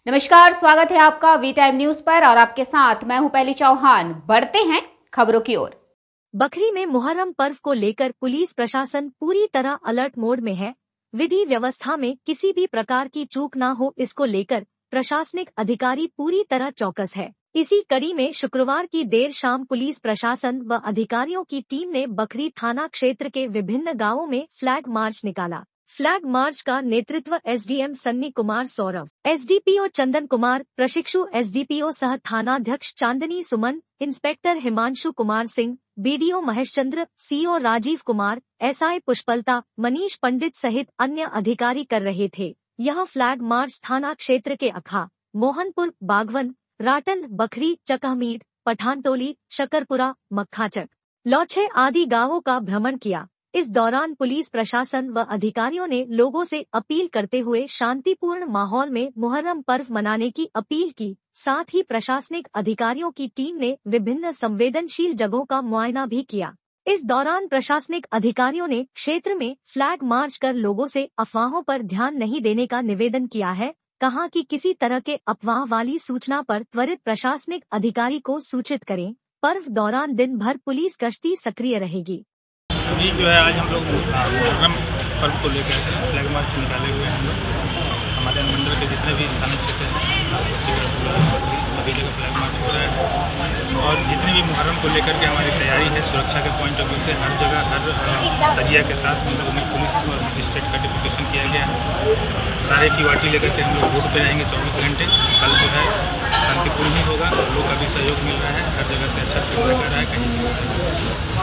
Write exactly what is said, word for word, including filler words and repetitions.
नमस्कार, स्वागत है आपका वी टाइम न्यूज पर और आपके साथ मैं हूं पहली चौहान। बढ़ते हैं खबरों की ओर। बखरी में मुहर्रम पर्व को लेकर पुलिस प्रशासन पूरी तरह अलर्ट मोड में है। विधि व्यवस्था में किसी भी प्रकार की चूक न हो, इसको लेकर प्रशासनिक अधिकारी पूरी तरह चौकस है। इसी कड़ी में शुक्रवार की देर शाम पुलिस प्रशासन व अधिकारियों की टीम ने बखरी थाना क्षेत्र के विभिन्न गांवों में फ्लैग मार्च निकाला। फ्लैग मार्च का नेतृत्व एसडीएम सन्नी कुमार सौरभ, एसडीपीओ चंदन कुमार, प्रशिक्षु एसडीपीओ सह थानाध्यक्ष Chandni Suman, inspector Himanshu Kumar Singh, BDO Mahesh Chandra, CO Rajeev Kumar, SI Pushpalata, Manish Pandit सहित अन्य अधिकारी कर रहे थे। यह फ्लैग मार्च थाना क्षेत्र के अखा, मोहनपुर, बागवन, राटन, बखरी, चकहमीद, पठानटोली, शकरपुरा, मक्खाचक, लौछे आदि गांवों का भ्रमण किया। इस दौरान पुलिस प्रशासन व अधिकारियों ने लोगों से अपील करते हुए शांतिपूर्ण माहौल में मुहर्रम पर्व मनाने की अपील की। साथ ही प्रशासनिक अधिकारियों की टीम ने विभिन्न संवेदनशील जगहों का मुआयना भी किया। इस दौरान प्रशासनिक अधिकारियों ने क्षेत्र में फ्लैग मार्च कर लोगों से अफवाहों पर ध्यान नहीं देने का निवेदन किया है। कहा कि किसी तरह के अफवाह वाली सूचना पर त्वरित प्रशासनिक अधिकारी को सूचित करें। पर्व दौरान दिन भर पुलिस गश्ती सक्रिय रहेगी। अभी जो है आज हम लोग मुहर्रम पर्व को लेकर फ्लैग मार्च निकाले हुए हैं। हम लोग हमारे मंडल के जितने भी थाना क्षेत्र हैं सभी जगह फ्लैग मार्च हो रहा है और जितने भी मुहर्रम को लेकर के हमारी तैयारी है सुरक्षा के पॉइंट ऑफ व्यू से हर जगह हर तजिया के साथ हम लोगों ने पुलिस और मजिस्ट्रेट का डिप्यूटेशन किया गया है। सारे की वाटी लेकर के हम लोग रोड पर रहेंगे चौबीस घंटे। कल जो है शांतिपूर्ण ही होगा, लोग का भी सहयोग मिल रहा है, हर जगह से अच्छा फीडबैक आ रहा है। कहीं